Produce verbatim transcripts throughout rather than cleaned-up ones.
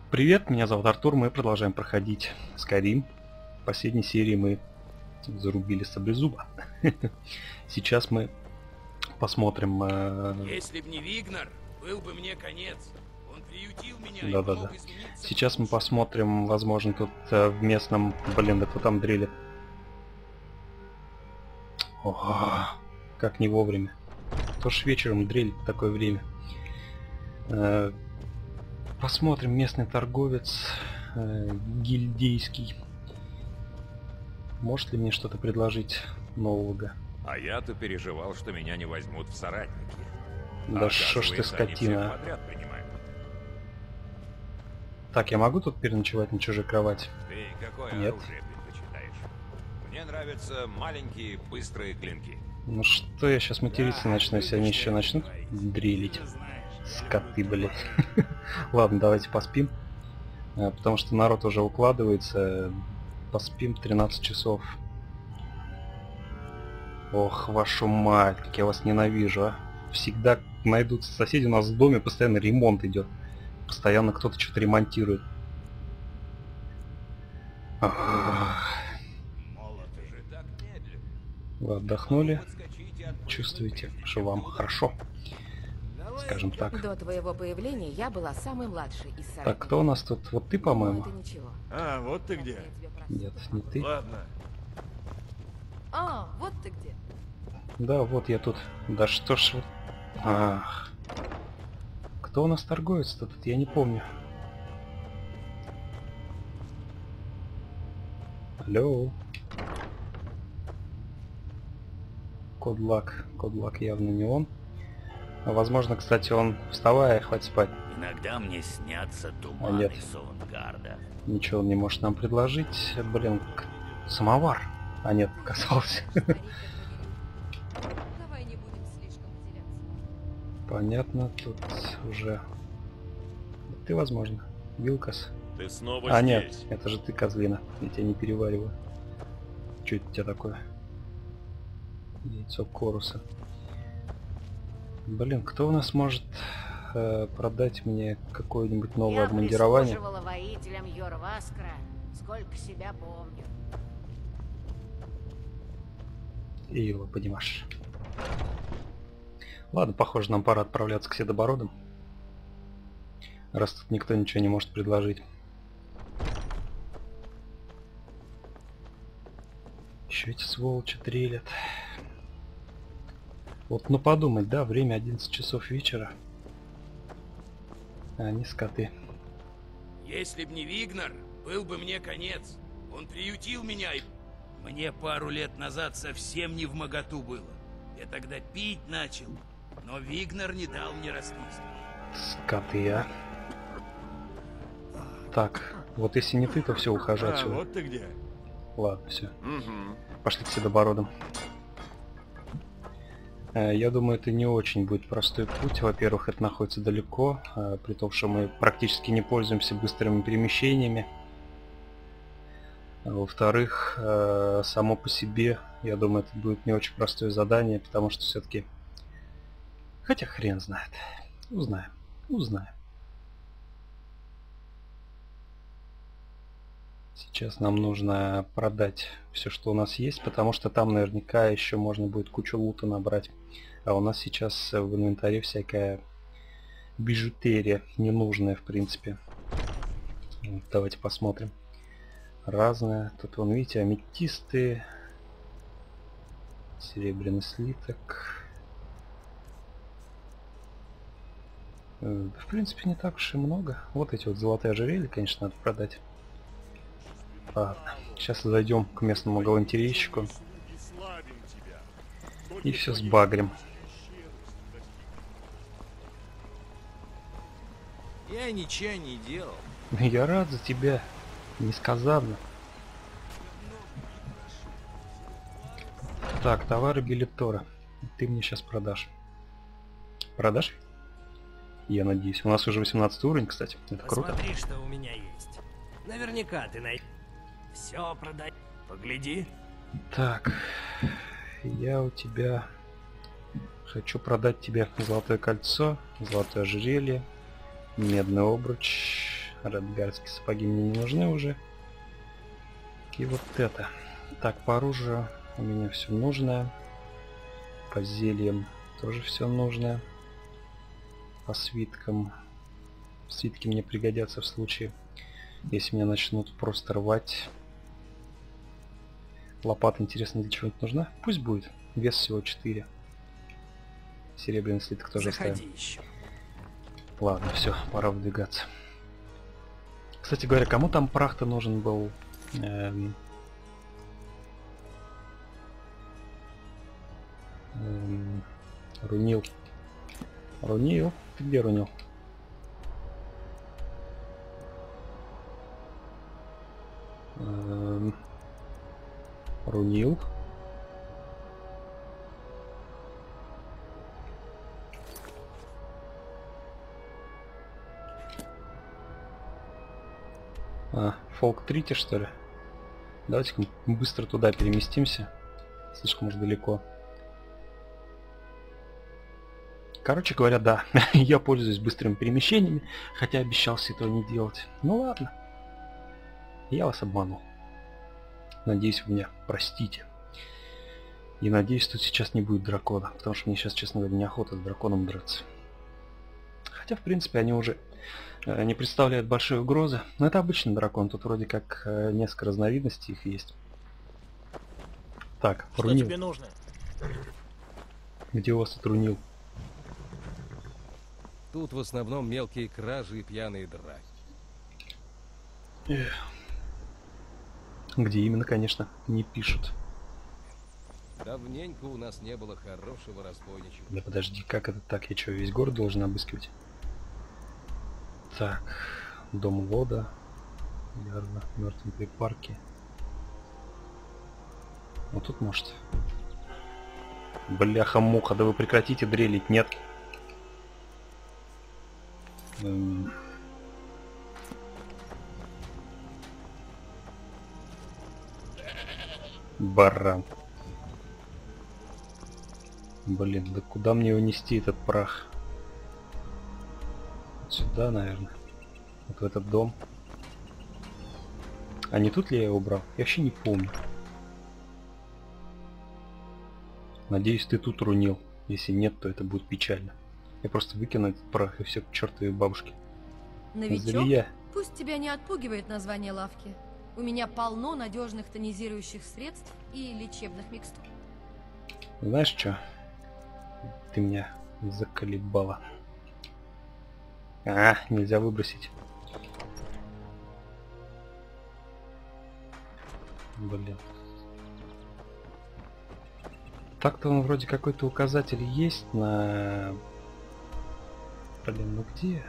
Привет, меня зовут Артур, мы продолжаем проходить Skyrim. В последней серии мы зарубили саблезуба. Сейчас мы посмотрим... Э... Если б не Вигнар, был бы мне конец. Он приютил меня да, и да, помог да. измениться. Сейчас мы посмотрим, возможно, тут э, в местном... Блин, да кто там дрелит? О, как не вовремя. Кто ж вечером дрелит в такое время? Э... Посмотрим, местный торговец, э, гильдейский. Может ли мне что-то предложить нового? А я-то переживал, что меня не возьмут в соратники. Да А шо ж ты, оказывается, они всех скотина. подряд принимают. Так, я могу тут переночевать на чужой кровати? Ты какое Нет. оружие предпочитаешь? Мне нравятся маленькие, быстрые клинки. Ну что я сейчас материться Да, начну, если они еще начнут дрелить? Ты же знаешь, Скоты, блядь. Ладно, давайте поспим. А, Потому что народ уже укладывается. Поспим тринадцать часов. Ох, вашу мать, как я вас ненавижу, а. Всегда найдутся соседи, у нас в доме постоянно ремонт идет. Постоянно кто-то что-то ремонтирует. Ах. Молоты же так медленно. Вы отдохнули? Подскочите от Чувствуете, что вам хорошо? Скажем так. До твоего появления я была самой младшей из соратников. Так, кто у нас тут? Вот ты, по-моему? Это ничего. А, вот ты где. Я тебе про- Нет, не ты. Ладно. А, вот ты где. Да, вот я тут. Да что ж вот... Ах. Кто у нас торговец-то тут? Я не помню. Алло. Кодлак. Кодлак явно не он. А возможно, кстати, он... Вставай, хватит спать. Иногда мне снятся А туманы нет. Саундгарда. Ничего он не может нам предложить. Блин, к- самовар. А нет, показался. Давай не будем слишком выделяться. Понятно, тут уже... Ты, возможно. Вилкас. Ты снова А, здесь. нет, это же ты, козлина. Я тебя не перевариваю. Что это у тебя такое? Яйцо Коруса. Блин, кто у нас может э, продать мне какое-нибудь новое Я обмундирование? прислуживала воителям Йорваскра, сколько себя помню. И его понимаешь. Ладно, похоже, нам пора отправляться к Седобородам. Раз тут никто ничего не может предложить. Еще эти сволочи трелят. Вот, ну подумать, да, время одиннадцать часов вечера. А они скоты. если б не Вигнар, был бы мне конец. Он приютил меня и... Мне пару лет назад совсем не вмоготу было. Я тогда пить начал, но Вигнар не дал мне расписку. Скоты, а. Так, вот если не ты, то все, ухожу А, отсюда. вот ты где. Ладно, все. Угу. Пошли к Седобородам. Э, Я думаю, это не очень будет простой путь. Во-первых, это находится далеко, э, при том, что мы практически не пользуемся быстрыми перемещениями. А Во-вторых, э, само по себе, я думаю, это будет не очень простое задание, потому что все-таки... Хотя хрен знает. Узнаем. Узнаем. Сейчас нам нужно продать все, что у нас есть, потому что там наверняка еще можно будет кучу лута набрать. А у нас сейчас в инвентаре всякая бижутерия, ненужная в принципе. Вот, давайте посмотрим. Разное. Тут вон, видите, аметисты, серебряный слиток. Э, В принципе, не так уж и много. Вот эти вот золотые ожерелья, конечно, надо продать. Ладно, сейчас зайдем к местному галантерейщику и все сбагрим. Я ничего не делал. Я рад за тебя, несказанно. Так, товары Белитора. Ты мне сейчас продашь. Продашь? Я надеюсь. У нас уже восемнадцатый уровень, кстати. Это круто. Посмотри, что у меня есть. Наверняка ты найдешь. Все продай. Погляди. Так, я у тебя хочу продать тебе золотое кольцо, золотое ожерелье, медный обруч, Редгардские сапоги мне не нужны уже. И вот это. Так, по оружию у меня все нужное. По зельям тоже все нужное. По свиткам. Свитки мне пригодятся в случае, если меня начнут просто рвать. Лопата, интересно, для чего-нибудь нужна? Пусть будет. Вес всего четыре. Серебряный слиток тоже оставим. Еще. Ладно, все, пора выдвигаться. Кстати говоря, кому там прах-то нужен был? Эм... Эм... Рунил. Рунил? Ты где, Рунил? Эм... Рунил. А, Фолк Трити, что ли? Давайте-ка мы быстро туда переместимся. Слишком уж далеко. Короче говоря, да, я пользуюсь быстрыми перемещениями, хотя обещался этого не делать. Ну ладно. Я вас обманул. Надеюсь, вы меня простите. И надеюсь, тут сейчас не будет дракона, потому что мне сейчас, честно говоря, неохота с драконом драться. Хотя, в принципе, они уже э, не представляют большой угрозы. Но это обычный дракон, тут вроде как э, несколько разновидностей их есть. Так, Что Рунил. тебе нужно? Где у вас тут Рунил? Тут в основном мелкие кражи и пьяные драки. Эх. Где именно, конечно, не пишут. Давненько у нас не было хорошего разбойничего. Да подожди, как это так? Я что, весь город должен обыскивать? Так, дом Вода, Ярва, мертвые припарки. Вот тут может. Бляха-муха, да вы прекратите дрелить, нет? Эм... Баран. Блин, да куда мне его нести, этот прах? Вот сюда, наверное. Вот в этот дом. А не тут ли я его убрал? Я вообще не помню. Надеюсь, ты тут Рунил. Если нет, то это будет печально. Я просто выкину этот прах и все к чертовой бабушке. Новичок? Зря. Пусть тебя не отпугивает название лавки. У меня полно надежных тонизирующих средств и лечебных микстур. Знаешь что? Ты меня заколебала. А, нельзя выбросить. Блин. Так-то он вроде какой-то указатель есть на... Блин, ну где?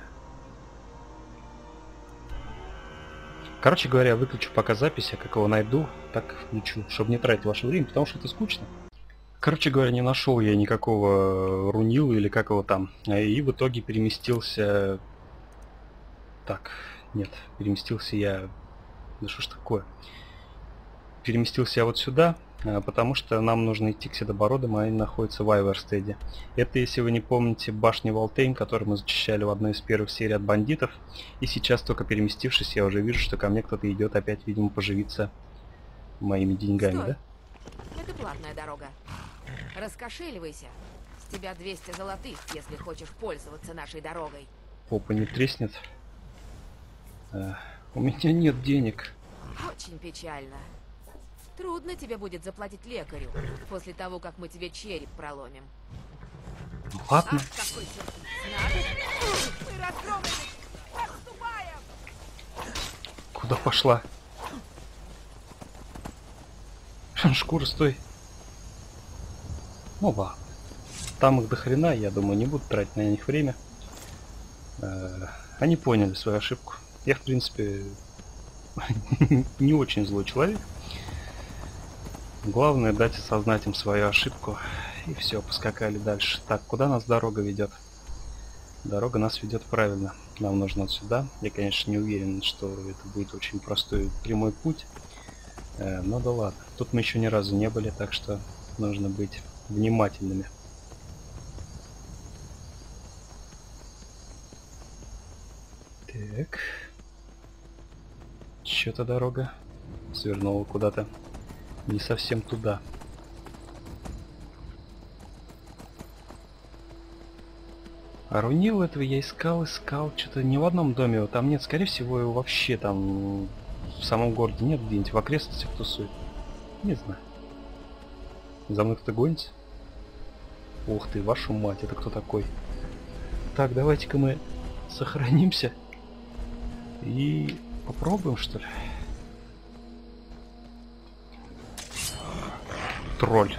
Короче говоря, выключу пока запись, а как его найду, так включу, чтобы не тратить ваше время, потому что это скучно. Короче говоря, не нашел я никакого Рунила или как его там, и в итоге переместился... Так, нет, переместился я... Да что ж такое? Переместился я вот сюда, потому что нам нужно идти к Седобородым, а они находятся в Айверстеде. Это, если вы не помните, башня Волтейн, которую мы зачищали в одной из первых серий от бандитов. И сейчас, только переместившись, я уже вижу, что ко мне кто-то идет опять, видимо, поживиться моими деньгами, Стой. да? Это платная дорога. Раскошеливайся. С тебя двести золотых, если хочешь пользоваться нашей дорогой. Попа не треснет. А, у меня нет денег. Очень печально. Трудно тебе будет заплатить лекарю после того, как мы тебе череп проломим. Ладно. Ах, какой сюрприз. Надо. Мы разгромлены. Отступаем. Куда пошла? Шкура, стой. Ну ладно. Там их до хрена, я думаю, не буду тратить на них время. Э, Они поняли свою ошибку. Я, в принципе, не очень злой человек. Главное дать осознать им свою ошибку. И все, поскакали дальше. Так, куда нас дорога ведет? Дорога нас ведет правильно. Нам нужно вот сюда. Я, конечно, не уверен, что это будет очень простой прямой путь. Э, но да ладно. Тут мы еще ни разу не были, так что нужно быть внимательными. Так. Чё-то дорога свернула куда-то не совсем туда. А рунил этого я искал, искал. Что-то не в одном доме его там нет. Скорее всего, его вообще там в самом городе нет, где-нибудь в окрестностях тусует. Не знаю. За мной кто-то гонится? Ух ты, вашу мать, это кто такой? Так, давайте-ка мы сохранимся. И попробуем, что ли? Тролль.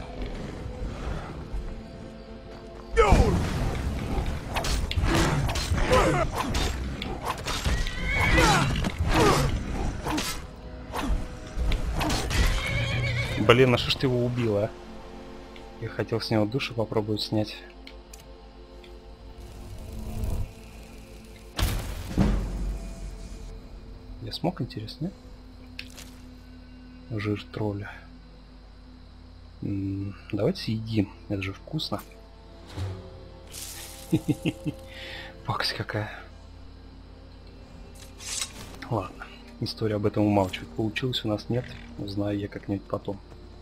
Блин, а что ж ты его убила, а? Я хотел с него душу попробовать снять. Я смог, интересно? Жир тролля. М-м, давайте съедим. Это же вкусно. Пакость какая. Ладно. История об этом умалчивает. Получилось у нас нет. Узнаю я как-нибудь потом.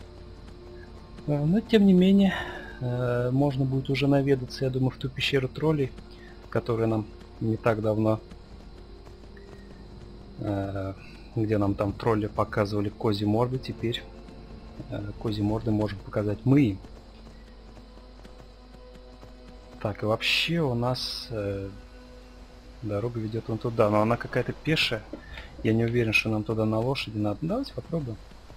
Но тем не менее, можно будет уже наведаться, я думаю, в ту пещеру троллей, которая нам не так давно, где нам там тролли показывали козьи морды. Теперь козьи морды можем показать мы им. Так, и вообще у нас дорога ведет вон туда, но она какая-то пешая. Я не уверен, что нам туда на лошади надо. Давайте попробуем.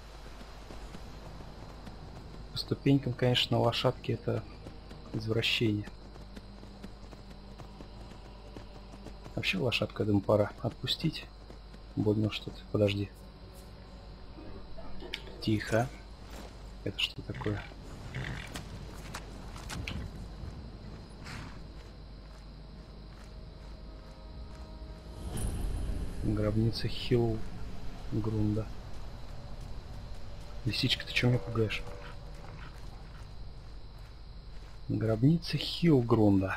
По ступенькам, конечно, на лошадке это извращение. Вообще лошадку, я думаю, пора отпустить. Больно что-то. Подожди. Тихо. Это что такое? Гробница Хилгрунда. Лисичка, ты чё меня пугаешь? Гробница Хилгрунда.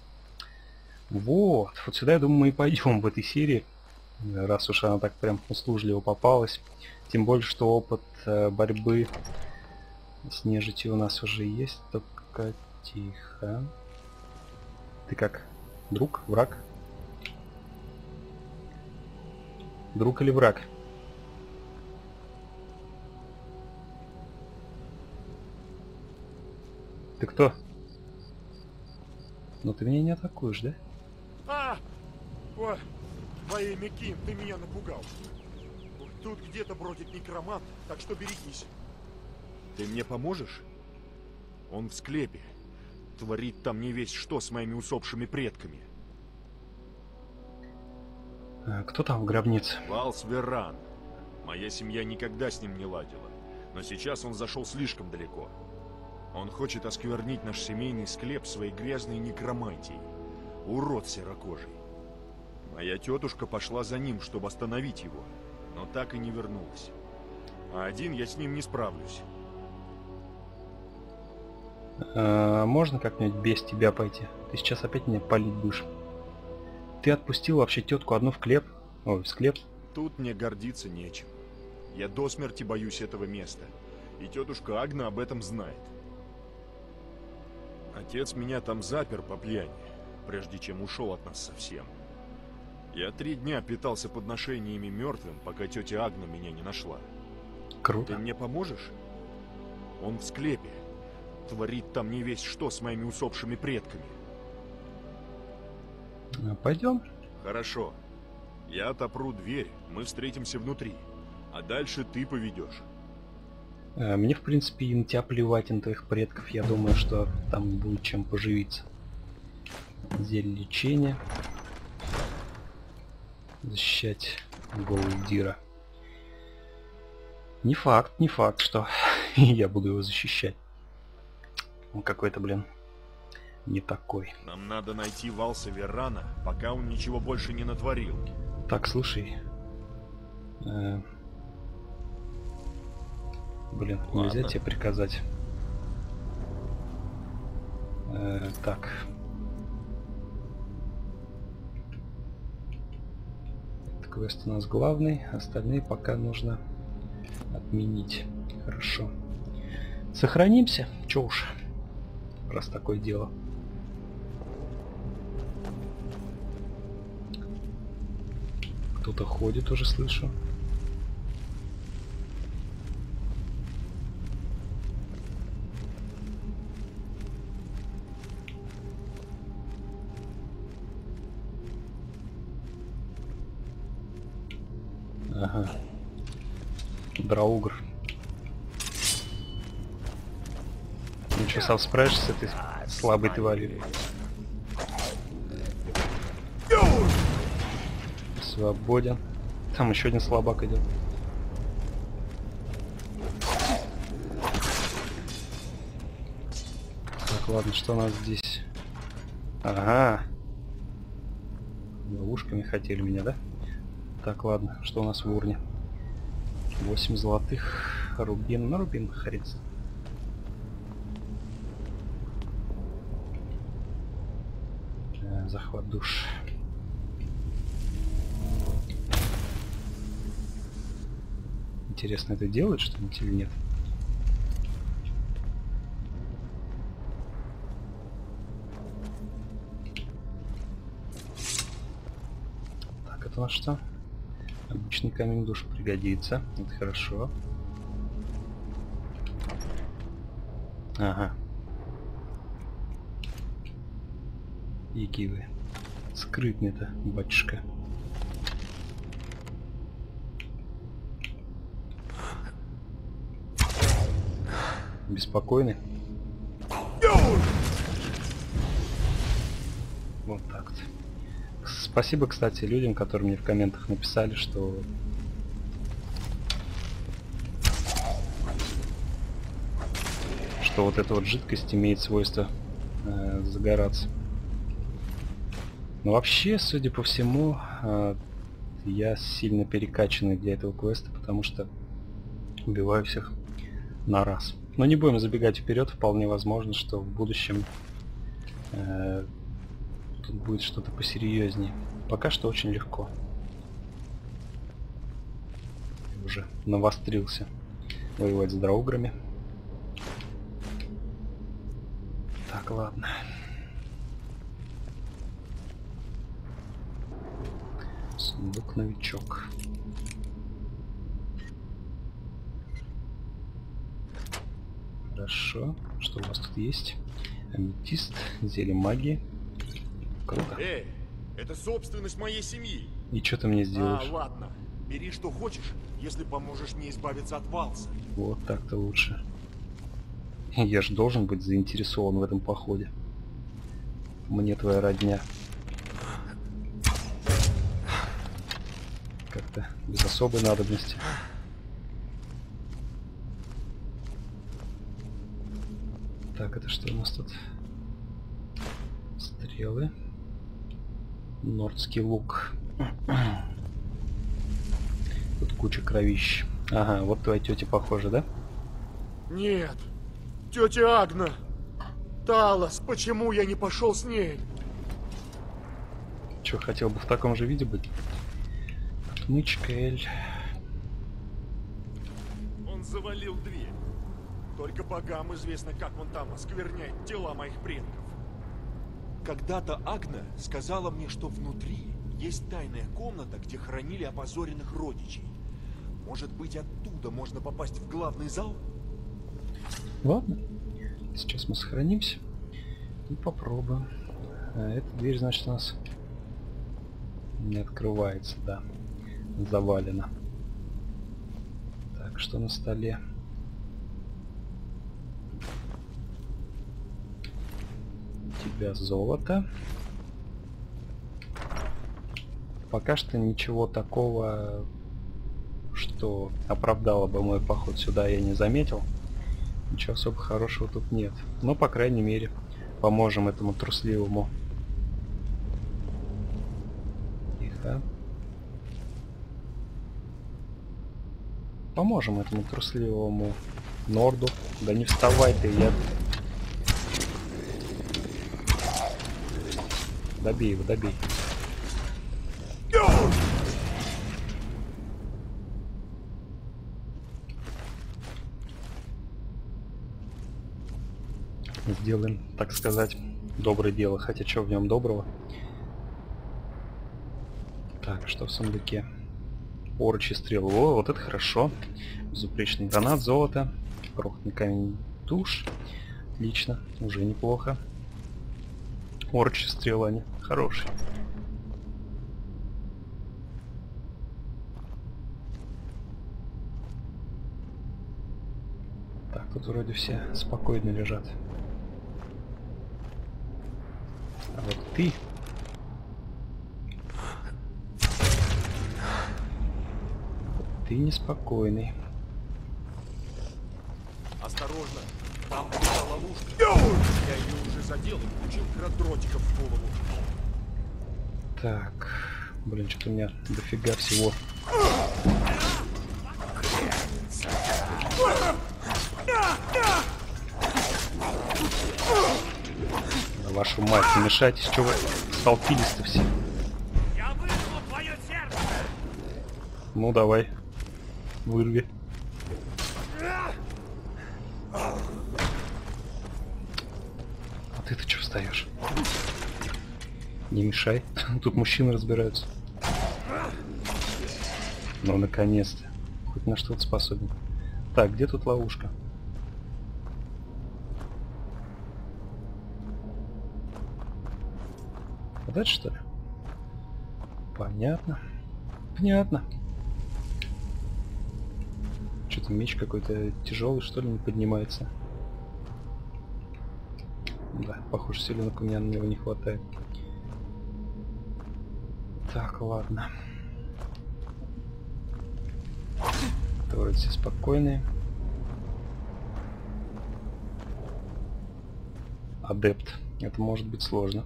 Вот. Вот сюда, я думаю, мы и пойдем в этой серии. Раз уж она так прям услужливо попалась. Тем более, что опыт э, борьбы с нежитью у нас уже есть. Только тихо. Ты как? Друг? Враг? Друг или враг? Ты кто? Ну ты меня не атакуешь, да? А! О, во имя Ким, ты меня напугал. Тут где-то бродит некромант, так что берегись. Ты мне поможешь? Он в склепе. Творит там не весть что с моими усопшими предками. А кто там в гробнице? Валс Верран. Моя семья никогда с ним не ладила. Но сейчас он зашел слишком далеко. Он хочет осквернить наш семейный склеп своей грязной некромантией. Урод серокожий. Моя тетушка пошла за ним, чтобы остановить его, но так и не вернулась. А один я с ним не справлюсь. А, можно как-нибудь без тебя пойти? Ты сейчас опять меня палить будешь. Ты отпустил вообще тетку одну в склеп? Ой, в склеп? Тут мне гордиться нечем. Я до смерти боюсь этого места. И тетушка Агна об этом знает. Отец меня там запер по пьяни, прежде чем ушел от нас совсем. Я три дня питался подношениями мертвым, пока тетя Агна меня не нашла. Круто. Ты мне поможешь? Он в склепе. Творит там не весть что с моими усопшими предками. А, пойдем. Хорошо. Я отопру дверь, мы встретимся внутри. А дальше ты поведешь. А, мне, в принципе, и на тебя плевать, и на твоих предков. Я думаю, что там будет чем поживиться. Зелье лечения. Защищать голову Дира. Не факт, не факт, что я буду его защищать. Он какой-то, блин, не такой. Нам надо найти Валса Веррана, пока он ничего больше не натворил. Так, слушай. Э... Блин, Ладно. Нельзя тебе приказать. Э, так. Это квест у нас главный, остальные пока нужно отменить. Хорошо. Сохранимся, чё уж, раз такое дело. Кто-то ходит, уже слышу. Ага. Драугр. Ну что, сам справишься с этой слабой тварью? Свободен. Там еще один слабак идет. Так, ладно, что у нас здесь? Ага. Ловушками хотели меня, да? Так, ладно, что у нас в урне? восемь золотых, рубин, ну рубин хрен. Захват душ. Интересно, это делает что-нибудь или нет? Так, это у нас что? Обычный камень душ пригодится. Это хорошо. Ага. Який вы скрытный-то, батюшка. Беспокойный. Вот так-то. Спасибо, кстати, людям, которые мне в комментах написали, что что вот эта вот жидкость имеет свойство э, загораться. Но вообще, судя по всему, э, я сильно перекачанный для этого квеста, потому что убиваю всех на раз. Но не будем забегать вперед, вполне возможно, что в будущем э, тут будет что-то посерьезнее. Пока что очень легко. Я уже навострился воевать с драуграми. Так, ладно. Сундук новичок. Хорошо. Что у вас тут есть? Аметист, зелье магии. Круто. Эй, это собственность моей семьи. И что ты мне сделаешь? А, ладно. Бери что хочешь, если поможешь мне избавиться от Валса. Вот так-то лучше. Я же должен быть заинтересован в этом походе. Мне твоя родня. Как-то без особой надобности. Так, это что у нас тут? Стрелы. Нордский лук. Тут куча кровищ. Ага, вот твоей тете похоже, да? Нет. Тетя Агна. Талос, почему я не пошел с ней? Че, хотел бы в таком же виде быть? Отмычка, Эль. Он завалил дверь. Только богам известно, как он там оскверняет тела моих предков. Когда-то Агна сказала мне, что внутри есть тайная комната, где хранили опозоренных родичей. Может быть, оттуда можно попасть в главный зал? Ладно. Сейчас мы сохранимся и попробуем. А эта дверь, значит, у нас не открывается, да. Завалена. Так, что на столе? У тебя золото. Пока что ничего такого, что оправдало бы мой поход сюда, я не заметил. Ничего особо хорошего тут нет. Но, по крайней мере, поможем этому трусливому. Тихо. Поможем этому трусливому Норду. Да не вставай ты, я... Добей его, добей. сделаем, так сказать, доброе дело. Хотя что в нем доброго? Так, что в сундуке? Поручи стрел. О, вот это хорошо. Безупречный гранат, золото. Крохотный камень душ. Отлично, уже неплохо. Орчи стрел, они хорошие. Так, тут вроде все спокойно лежат. А вот ты... Ты неспокойный. Осторожно, там была ловушка. Я ее уже задел и получил градротиков в голову. Так, блин, что-то у меня дофига всего. Да вашу мать, не мешайтесь, что вы столпились-то все. Я вырву твое сердце! Ну давай, вырви. А ты-то что встаешь? Не мешай, тут мужчины разбираются. Ну наконец-то, хоть на что-то способен. Так, где тут ловушка? Вот это что ли? Понятно. Понятно. Что-то меч какой-то тяжелый, что ли, не поднимается. Да, похоже, силенок у меня на него не хватает. Так, ладно. Это вроде все спокойные. Адепт. Это может быть сложно.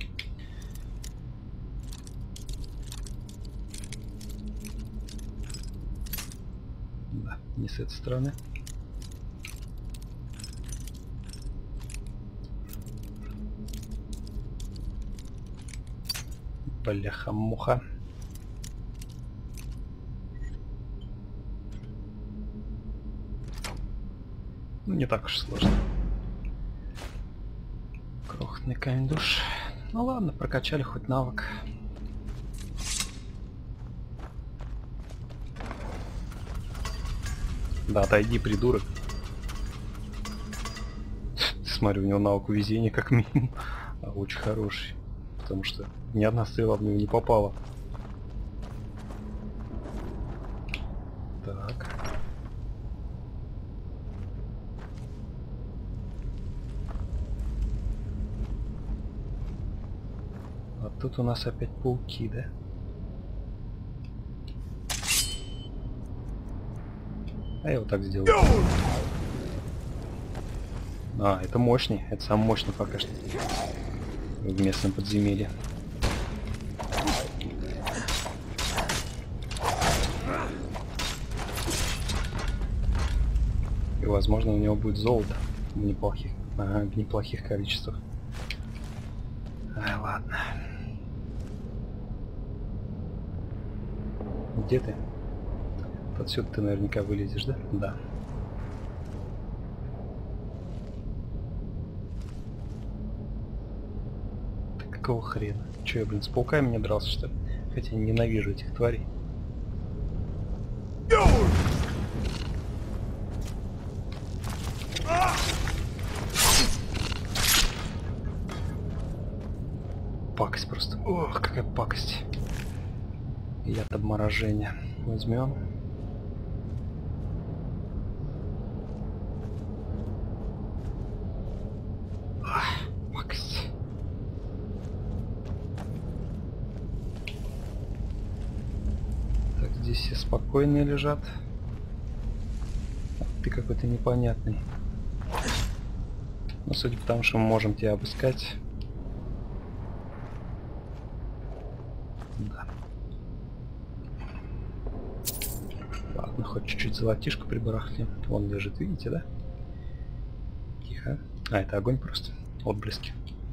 Да, не с этой стороны. Бляха-муха. Ну, не так уж сложно. Крохотный камень душ. Ну ладно, прокачали хоть навык. Да, отойди, придурок. Смотрю, у него навык везения как минимум. А очень хороший. Потому что ни одна стрела в него не попала. Так. А тут у нас опять пауки, да? А я вот так сделаю. А, это мощный. Это самый мощный пока что в местном подземелье. И возможно у него будет золото в неплохих, ага, в неплохих количествах. А, ладно. Где ты? Отсюда ты наверняка вылезешь, да? Да. Да какого хрена? Че я, блин, с пауками не дрался, что ли? Хотя ненавижу этих тварей. Пакость просто. Ох, какая пакость. Яд обморожения. Возьмем. Пакость. Так, здесь все спокойные лежат. Ты какой-то непонятный. Но судя по тому, что мы можем тебя обыскать. Да. Ладно, хоть чуть-чуть золотишко прибарахли. Вон лежит, видите, да? Тихо. А, это огонь просто. Отблески.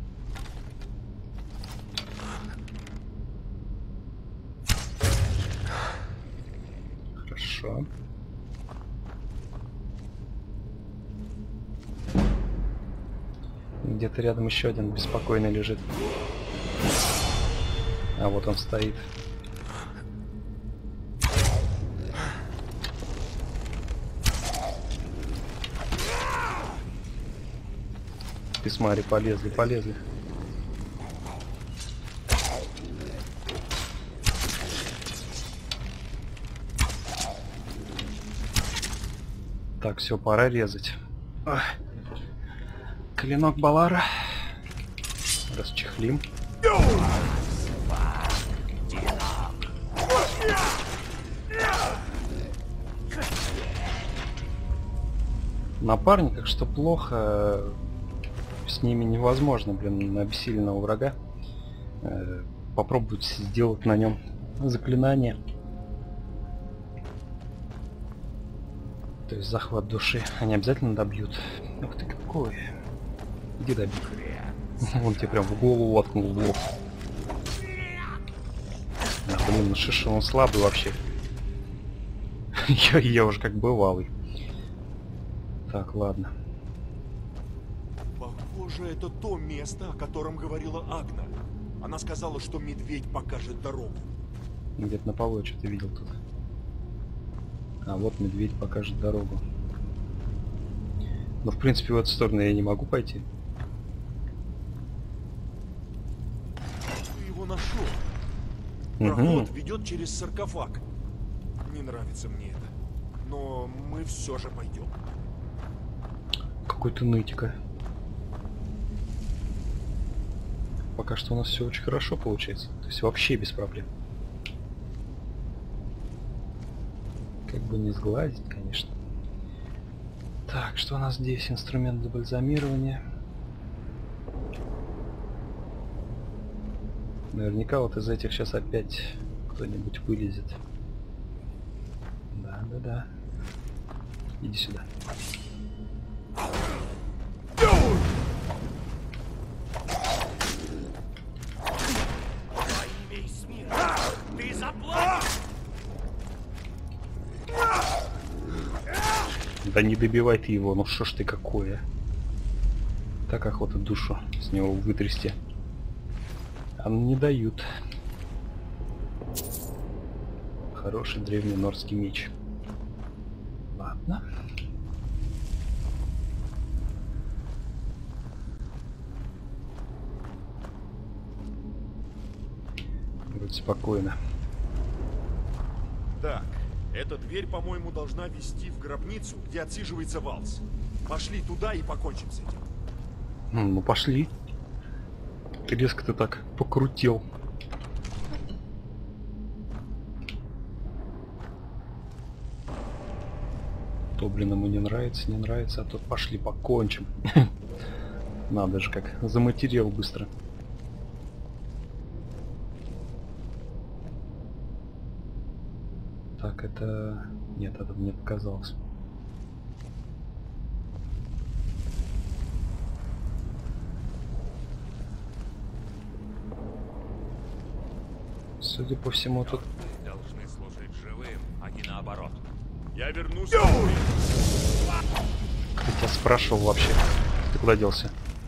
Хорошо. где-то рядом еще один беспокойно лежит. А вот он стоит. Ты смотри, полезли, полезли. Так, все, пора резать. Ах. Клинок Балара. Расчехлим. Напарниках, что плохо, с ними невозможно, блин, на обессиленного врага э, попробовать сделать на нем заклинание. То есть захват души. Они обязательно добьют. Ух ты какой. Иди добей. Он тебе прям в голову воткнул в лоб. А, блин, ну шиша, он слабый вообще. я, я уже как бывалый. Так, ладно. Похоже, это то место, о котором говорила Агна. Она сказала, что медведь покажет дорогу. Где-то на полу что-то видел тут. А вот медведь покажет дорогу. Но в принципе в эту сторону я не могу пойти. Ты его нашел. Угу. Проход ведет через саркофаг. Не нравится мне это. Но мы все же пойдем. Какой-то нытика. Пока что у нас все очень хорошо получается. То есть вообще без проблем. Как бы не сглазить, конечно. Так, что у нас здесь? Инструмент для бальзамирования. Наверняка вот из этих сейчас опять кто-нибудь вылезет. Да, да, да. Иди сюда. Ты заплатишь! Да не добивай ты его, ну что ж ты какое. Так охота душу с него вытрясти. А не дают. Хороший древний норский меч. Ладно. Вроде спокойно. Так, эта дверь, по-моему, должна вести в гробницу, где отсиживается Валс. Пошли туда и покончим с этим. Ну пошли. Резко ты так покрутил. То, блин, ему не нравится, не нравится, а то пошли покончим. Надо же как заматерел быстро. Так, это... Нет, это мне показалось. Судя по всему, тут... Должны служить живым, а не наоборот. Я вернусь. Кто тебя спрашивал вообще? Ты куда делся?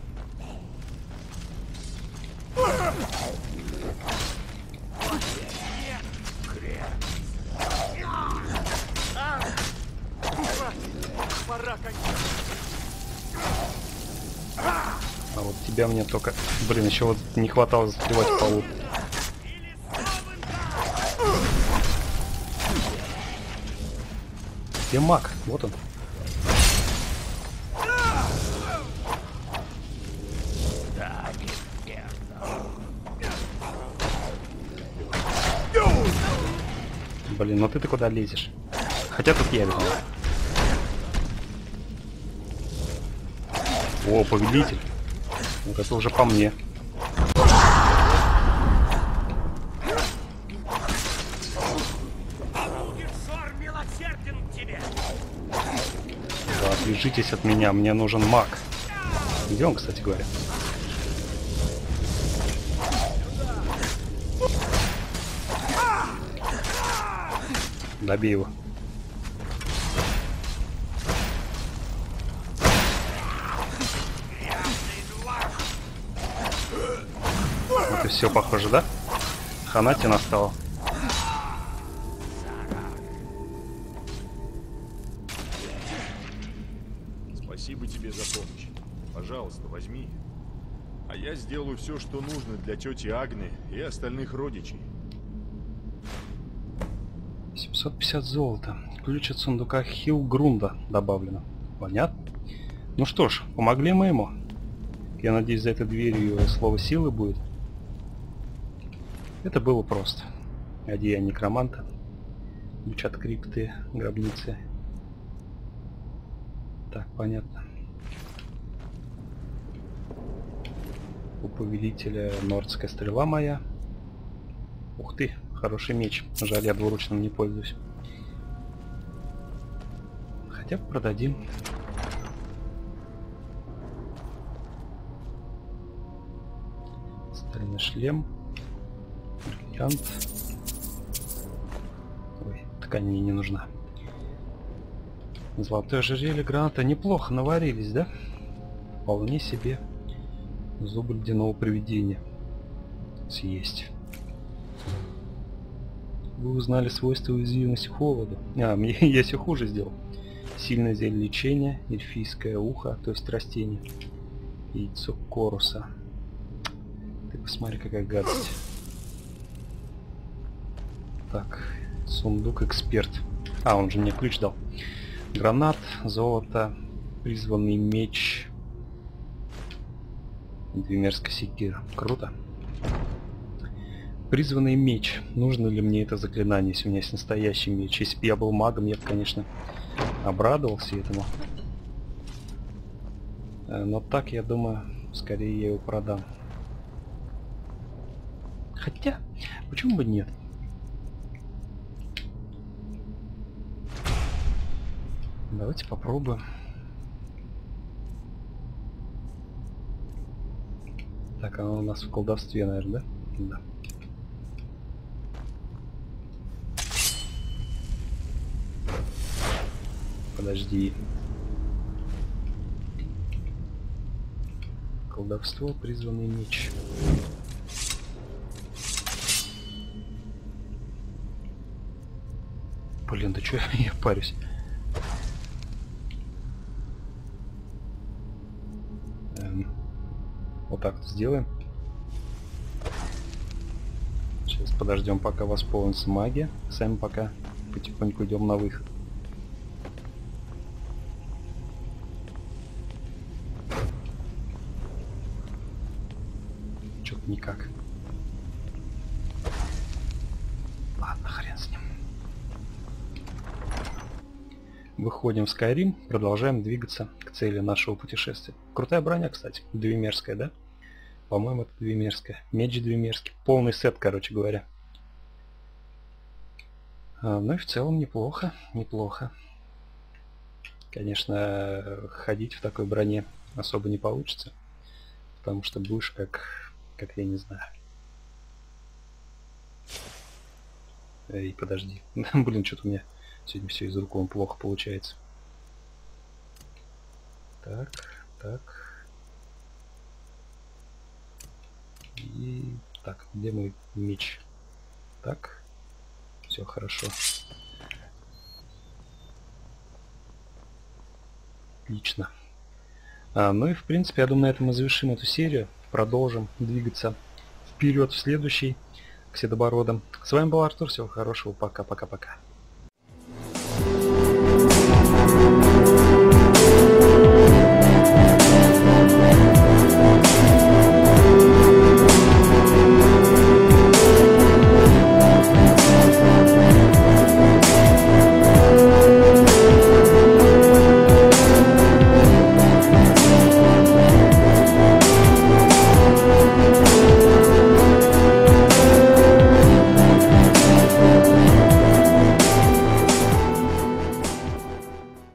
А вот тебя мне только... Блин, еще вот не хватало застревать в полу. Где маг? Вот он. Блин, ну ты-то куда лезешь? Хотя тут я виноват. О, победитель. Вот это уже по мне. Да, отвяжитесь от меня, мне нужен маг. Где он, кстати говоря? Добей его. Все похоже, да? Хана тебе настала. Спасибо тебе за помощь. Пожалуйста, возьми. А я сделаю все, что нужно для тети Агны и остальных родичей. семьсот пятьдесят золота. Ключ от сундука Хилгрунда добавлено. Понятно. Ну что ж, помогли мы ему. Я надеюсь, за этой дверью слово силы будет. Это было просто. Одеяние некроманта. Ключ от крипты, гробницы. Так, понятно. У повелителя нордская стрела моя. Ух ты, хороший меч. Жаль, я двуручным не пользуюсь. Хотя бы продадим. Стальной шлем. Бриллиант. Ой, ткань мне не нужна. Золотое ожерелье, граната. Неплохо наварились, да? Вполне себе. Зуб ледяного привидения. Съесть. Вы узнали свойства уязвимости холоду. А, мне я все хуже сделал. Сильное зелье лечения, эльфийское ухо, то есть растение. Яйцо коруса. Ты посмотри, какая гадость. Так, сундук эксперт. А, он же мне ключ дал. Гранат, золото, призванный меч. Двемерская секира. Круто. Призванный меч. Нужно ли мне это заклинание, если у меня есть настоящий меч? Если бы я был магом, я бы, конечно, обрадовался этому. Но так, я думаю, скорее я его продам. Хотя, почему бы нет? Давайте попробуем. Так, оно у нас в колдовстве, наверное, да? Да. Подожди. Колдовство, призванный меч. Блин, да чё я парюсь? Эм, вот так вот сделаем. Сейчас подождем, пока восполнится магия. Сами пока потихоньку идем на выход. Чё-то никак. Ладно, хрен с ним. Выходим в Скайрим, продолжаем двигаться к цели нашего путешествия. Крутая броня, кстати, двемерская, да? По-моему, это двемерская. Меч двемерский. Полный сет, короче говоря. А, ну и в целом неплохо, неплохо. Конечно, ходить в такой броне особо не получится. Потому что будешь как... как я не знаю. Эй, подожди. Блин, что-то у меня сегодня все из рук вон плохо получается. Так, так. И так, где мой меч? Так. Все хорошо. Отлично. А, ну и в принципе, я думаю, на этом мы завершим эту серию. Продолжим двигаться вперед в следующий к Седобородам. С вами был Артур. Всего хорошего. Пока-пока-пока.